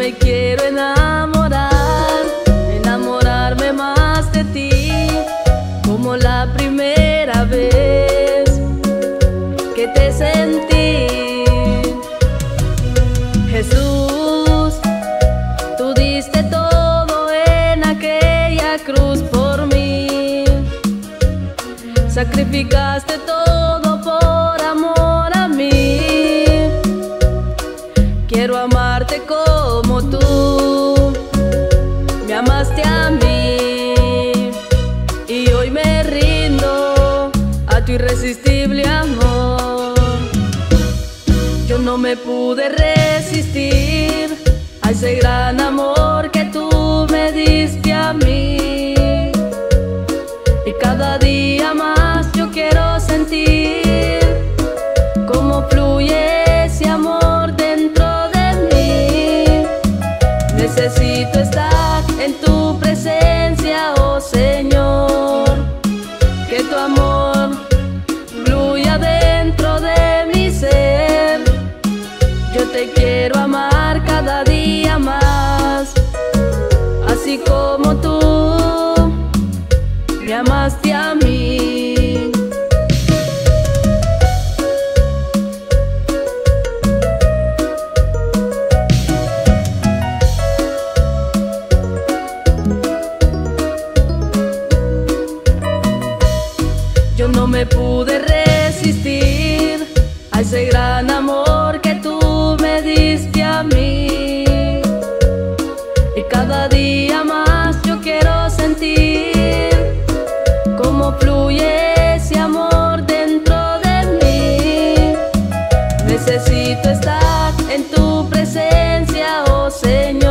me quiero enamorar, enamorarme más de ti, como la primera vez que te sentí. Jesús, tú diste todo en aquella cruz por mí, sacrificaste todo por amor a mí. Quiero amarte como tú me amaste a mí, y hoy me rindo a tu irresistible amor. Yo no me pude resistir a ese gran amor que tú me diste a mí, y cada día más yo quiero sentir cómo fluye ese amor dentro de mí. Necesito estar en tu presencia, oh Señor, que tu amor fluya dentro de mi ser. Yo te quiero amar cada día más, así como tú me amaste a mí. Yo no me pude resistir a ese gran amor que tú me diste a mí, y cada día más yo quiero sentir cómo fluye ese amor dentro de mí. Necesito estar en tu presencia, oh Señor,